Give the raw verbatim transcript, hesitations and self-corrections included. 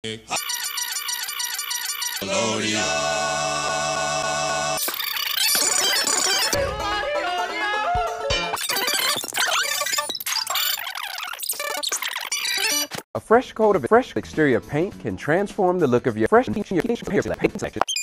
A fresh coat of fresh exterior paint can transform the look of your fresh paint section.